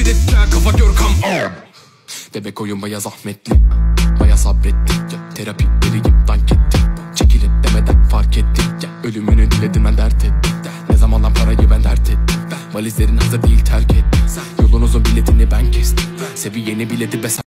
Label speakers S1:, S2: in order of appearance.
S1: bir de kafa Görkem. Bebek oyun baya zahmetli, baya sabrettik ya. Terapi vereyim dank ettim, çekilin demeden fark ettik ya. Ölümünü diledim ben dert ettim, ne zamandan parayı ben dert ettim. Valizlerin hazır değil terk ettim, yolunuzun biletini ben kestim. Seviyeni bileti